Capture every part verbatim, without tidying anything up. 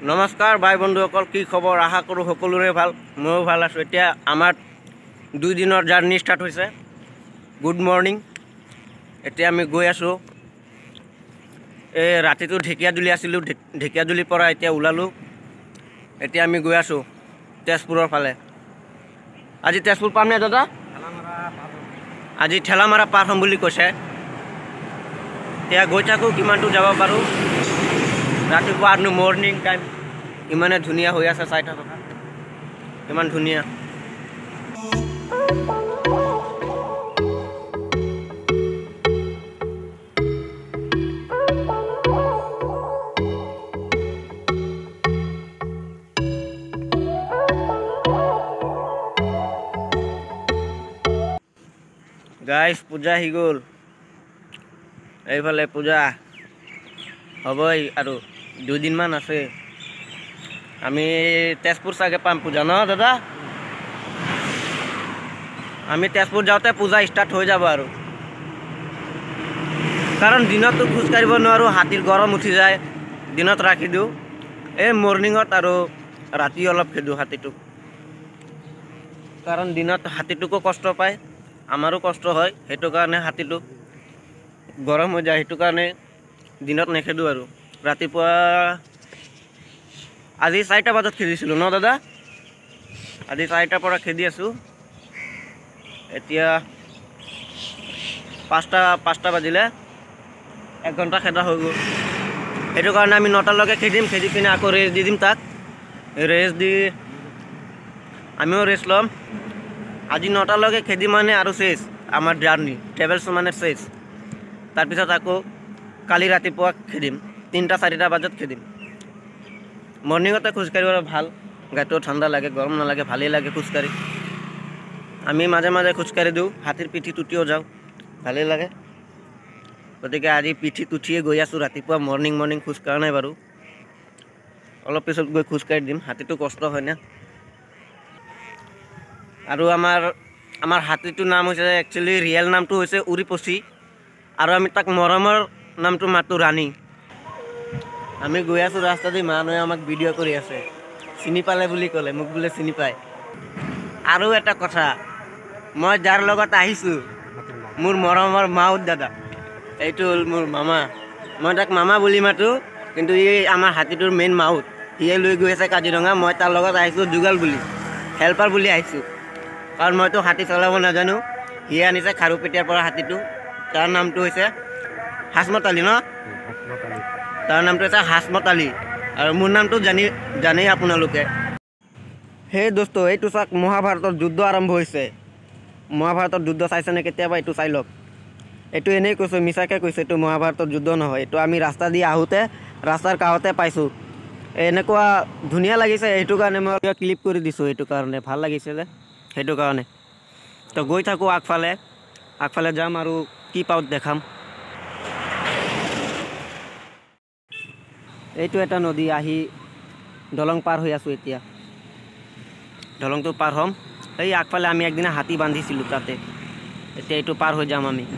नमस्कार भाई बंधुসকল কি খবৰ আশা কৰো সকলোৰে ভাল ময়ো ভাল আছো এতিয়া আমাৰ দুই দিনৰ জাৰ্নি ষ্টাৰ্ট হৈছে গুড মৰ্নিং এতিয়া আমি গৈ আছো এই ৰাতিটো ঢেকিয়াজুলি আছিল ঢেকিয়াজুলিৰ পৰা এতিয়া ওলালো এতিয়া আমি গৈ আছো তেজপুৰৰ ফালে আজি তেজপুৰ পাম নে দাদা আজি ঠেলামাৰা পাৰ হ'ম বুলি কৈছে এতিয়া গৈ থাকো কিমানটো যাব পাৰো ৰাতিপুৱা আৰু মৰ্নিং টাইম ইমানে ধুনিয়া হৈ আছে চাই থাকক ইমান ধুনিয়া গাইস পূজা হি গল এইফালে পূজা হবই আৰু দুই দিন মান আছে আমি তেজপুৰ সাগে পাম পূজা ন দাদা আমি তেজপুৰ যাওঁতে পূজা স্টাৰ্ট হৈ যাব আৰু কাৰণ দিনতো খোজ কাঢ়িব নোৱাৰো হাতীৰ গৰম উঠি যায় দিনত ৰাখি দিও এই মৰ্নিংত আৰু ৰাতি অলপ খেদু হাতীটো কাৰণ দিনত হাতীটোকো কষ্ট পায় আমাৰো কষ্ট হয় হেতু কাৰণে হাতীটো গৰম হৈ যায় হেতু কাৰণে দিনত নেখেদু আৰু ৰাতিপুৱা আজি চাৰিটা বজাত খেদিছিলো ন দাদা আজি চাৰিটাৰ পৰা খেদি আছো এতিয়া পাঁচটা পাঁচটা বাজিলে এক ঘণ্টা খেদা হৈ গ'ল হেতু কাৰণে আমি নটালৈকে খেদিম খেদি কিনে আকৌ ৰেষ্ট দি দিম তাক ৰেষ্ট দি আমিও ৰেষ্ট ল'ম আজি নটালৈকে খেদি মানে আৰু শেষ আমাৰ জাৰ্নি ট্ৰেভেলছ মানে শেষ তাৰপিছত আকৌ কালি ৰাতিপুৱা খেদিম তিনটা চাৰিটা বজাত খেদিম মৰ্নিংতে খোজকাঢ়িব ভাল গাটো ঠাণ্ডা লাগে গৰম নালাগে ভালেই লাগে খোজকাঢ়ি আমি মাজে মাজে খোজকাঢ়ি দিওঁ হাতীৰ পিঠি তুটিও যাওঁ ভালেই লাগে গতিকে আজি পিঠি তুঠিয়ে গৈ আছোঁ ৰাতিপুৱা মৰ্নিং মৰ্নিং খোজকাঢ়া নাই বাৰু অলপ পিছত গৈ খোজকাঢ়ি দিম হাতীটো কষ্ট হয় না আৰু আমাৰ আমাৰ হাতীটোৰ নাম হৈছে একচুৱেলি ৰিয়েল নামটো হৈছে উৰিপচি আৰু আমি তাক মৰমৰ নামটো মাতো ৰাণী আমি গৈ আছো ৰাস্তা দি মানুহে আমাক ভিডিঅ' কৰি আছে চিনি পালে বুলি ক'লে মোক বোলে চিনি পায় আৰু এটা কথা মই যাৰ লগত আহিছোঁ মোৰ মৰমৰ মাউত দাদা এইটো হ'ল মোৰ মামা মই তাক মামা বুলি মাতো কিন্তু এই আমাৰ হাতীটোৰ মেইন মাউত সিয়ে লৈ গৈ আছে কাজিৰঙা মই তাৰ লগত আহিছোঁ যুগাল বুলি হেল্পাৰ বুলি আহিছোঁ কাৰণ মইতো হাতী চলাব নাজানো সিয়ে আনিছে খাৰুপেটীয়াৰ পৰা হাতীটো তাৰ নামটো হৈছে হাসমত আলী ন তাৰ নামটো হৈছে হাসমত আলী আৰু মোৰ নামটো জানি জানেই আপোনালোকে সেই দোস্ত এইটো চাওক মহাভাৰতৰ যুদ্ধ আৰম্ভ হৈছে মহাভাৰতৰ যুদ্ধ চাইছেনে কেতিয়াবা এইটো চাই লওক এইটো এনেই কৈছোঁ মিছাকৈ কৈছোঁ এইটো মহাভাৰতৰ যুদ্ধ নহয় এইটো আমি ৰাস্তা দি আহোঁতে ৰাস্তাৰ কাষতে পাইছোঁ এনেকুৱা ধুনীয়া লাগিছে সেইটো কাৰণে মই ক্লিপ কৰি দিছোঁ সেইটো কাৰণে ভাল লাগিছে যে সেইটো কাৰণে তো গৈ থাকোঁ আগফালে আগফালে যাম আৰু কি পাওঁ দেখাম এইটো এটা নদী আহি দলং পাৰ হৈ আছোঁ এতিয়া দলংটো পাৰ হ'ম এই আগফালে আমি একদিনা হাতী বান্ধিছিলোঁ তাতে এতিয়া এইটো পাৰ হৈ যাম আমি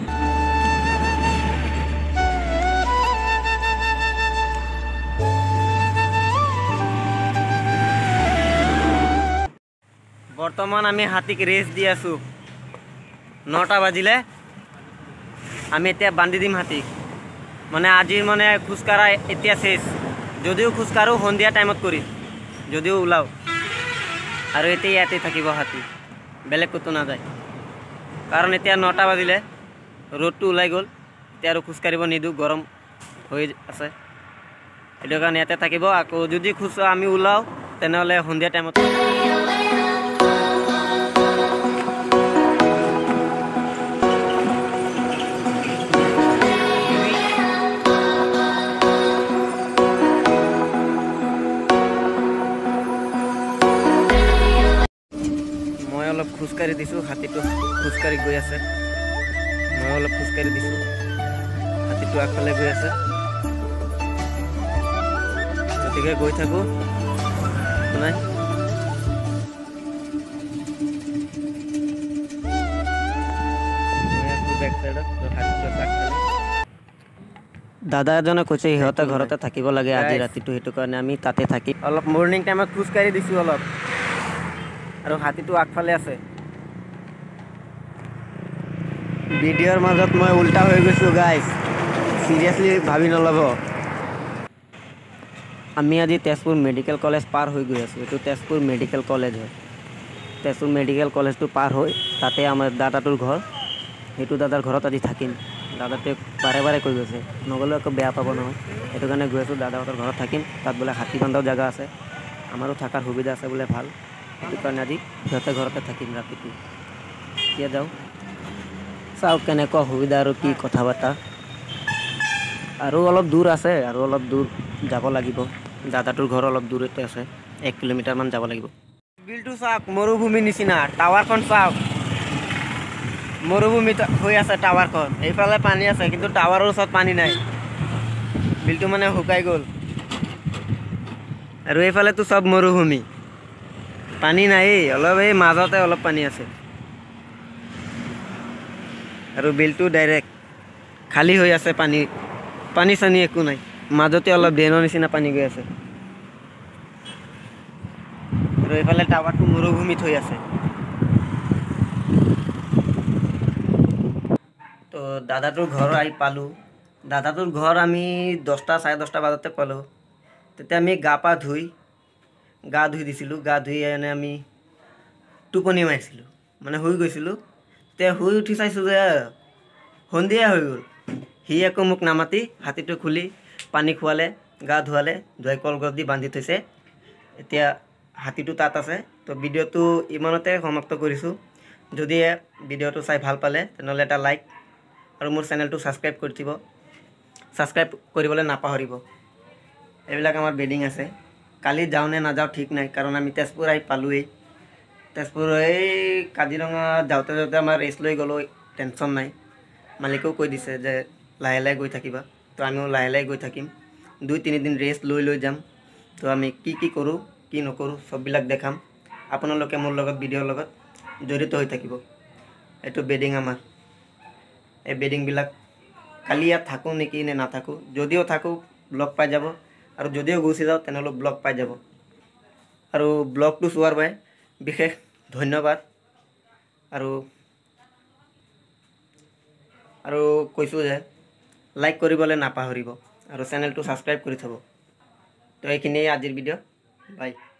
বৰ্তমান আমি হাতীক ৰেষ্ট দি আছোঁ নটা বাজিলে আমি এতিয়া বান্ধি দিম হাতীক মানে আজি মানে খোজকাঢ়া এতিয়া শেষ যদিও খোজকাঢ়ো সন্ধিয়া টাইমত কৰিম যদিও ওলাওঁ আৰু এতিয়া ইয়াতে থাকিব হাতী বেলেগ ক'তো নাযায় কাৰণ এতিয়া নটা বাজিলে ৰ'দটো ওলাই গ'ল এতিয়া আৰু খোজকাঢ়িব নিদিওঁ গৰম হৈ আছে সেইটো কাৰণে ইয়াতে থাকিব আকৌ যদি খোজ আমি ওলাওঁ তেনেহ'লে সন্ধিয়া টাইমত অলপ খোজকাঢ়ি দিছোঁ হাতীটো খোজকাঢ়ি গৈ আছে মই অলপ খোজকাঢ়ি দিছোঁ হাতীটো আগফালে গৈ আছে গতিকে গৈ থাকোঁ নাই বেক চাইডত হাতীটো আগফালে দাদা এজনে কৈছে সিহঁতে ঘৰতে থাকিব লাগে আজি ৰাতিটো, সেইটো কাৰণে আমি তাতে থাকি অলপ মৰ্ণিং টাইমত খোজকাঢ়ি দিছোঁ অলপ, আৰু হাতীটো আগফালে আছে। ভিডিঅ'ৰ মাজত মই উল্টা হৈ গৈছোঁ গাইজ, চিৰিয়াছলি ভাবি নল'ব। আমি আজি তেজপুৰ মেডিকেল কলেজ পাৰ হৈ গৈ আছোঁ। এইটো তেজপুৰ মেডিকেল কলেজ হয়। তেজপুৰ মেডিকেল কলেজটো পাৰ হৈ তাতে আমাৰ দাদাটোৰ ঘৰ, সেইটো দাদাৰ ঘৰত আজি থাকিম। দাদাটোৱে বাৰে বাৰে কৈ গৈছে, নগ'লেও একো বেয়া পাব নহয়, সেইটো কাৰণে গৈ আছোঁ। দাদাহঁতৰ ঘৰত থাকিম, তাত বোলে হাতী বান্ধাও জেগা আছে, আমাৰো থকাৰ সুবিধা আছে বোলে ভাল, সেইটো কাৰণে আজি সিহঁতে ঘৰতে থাকিম ৰাতিটো। এতিয়া যাওঁ, চাওঁ কেনেকুৱা সুবিধা আৰু কি কথা বতৰা। আৰু অলপ দূৰ আছে, আৰু অলপ দূৰ যাব লাগিব। দাদাটোৰ ঘৰ অলপ দূৰতে আছে, এক কিলোমিটাৰমান যাব লাগিব। বিলটো চাওক, মৰুভূমিৰ নিচিনা। টাৱাৰখন চাওক, মৰুভূমি হৈ আছে টাৱাৰখন। এইফালে পানী আছে, কিন্তু টাৱাৰৰ ওচৰত পানী নাই, বিলটো মানে শুকাই গ'ল। আৰু এইফালেতো চব মৰুভূমি, পানী নাই, অলপ এই মাজতে অলপ পানী আছে। আৰু বিলটো ডাইৰেক্ট খালী হৈ আছে, পানী পানী চানী একো নাই, মাজতে অলপ ড্ৰেইনৰ নিচিনা পানী গৈ আছে। আৰু এইফালে টাৱাৰটো মৰুভূমিত হৈ আছে। তো দাদাটোৰ ঘৰ আহি পালোঁ। দাদাটোৰ ঘৰ আমি দহটা চাৰে দহটা বজাতে পালোঁ। তেতিয়া আমি গা পা ধুই গা ধুই দিছিলোঁ। গা ধুই এনে আমি টোপনি মাৰিছিলোঁ, মানে শুই গৈছিলোঁ। তেতিয়া শুই উঠি চাইছোঁ যে সন্ধিয়া হৈ গ'ল। সি আকৌ মোক নামাতি হাতীটো খুলি পানী খোৱালে, গা ধুৱালে, ধুৱাই কলগছ দি বান্ধি থৈছে। এতিয়া হাতীটো তাত আছে। তো ভিডিঅ'টো ইমানতে সমাপ্ত কৰিছোঁ। যদি ভিডিঅ'টো চাই ভাল পালে তেনেহ'লে এটা লাইক আৰু মোৰ চেনেলটো ছাবস্ক্ৰাইব কৰি দিব, ছাবস্ক্ৰাইব কৰিবলৈ নাপাহৰিব। এইবিলাক আমাৰ বেডিং আছে। কালি যাওঁ নে নাযাওঁ ঠিক নাই, কাৰণ আমি তেজপুৰ আহি পালোঁৱেই। তেজপুৰ এই কাজিৰঙা যাওঁতে যাওঁতে আমাৰ ৰেষ্ট লৈ গ'লোঁ, টেনশ্যন নাই। মালিকেও কৈ দিছে যে লাহে লাহে গৈ থাকিবা, তো আমিও লাহে লাহে গৈ থাকিম। দুই তিনিদিন ৰেষ্ট লৈ লৈ যাম। তো আমি কি কি কৰোঁ কি নকৰোঁ চববিলাক দেখাম। আপোনালোকে মোৰ লগত ভিডিঅ'ৰ লগত জড়িত হৈ থাকিব। এইটো বেডিং আমাৰ। এই বেডিংবিলাক কালি ইয়াত থাকোঁ নেকি নে নাথাকোঁ, যদিও থাকোঁ ব্লগ পাই যাব, আৰু যদিও গুচি যাওঁ তেনেহ'লে ব্লগ পাই যাব। আৰু ব্লগটো চোৱাৰ বাবে বিশেষ ধন্যবাদ। আৰু আৰু কৈছোঁ যে লাইক কৰিবলৈ নাপাহৰিব, আৰু চেনেলটো ছাবস্ক্ৰাইব কৰি থ'ব। তো এইখিনিয়ে আজিৰ ভিডিঅ', বাই।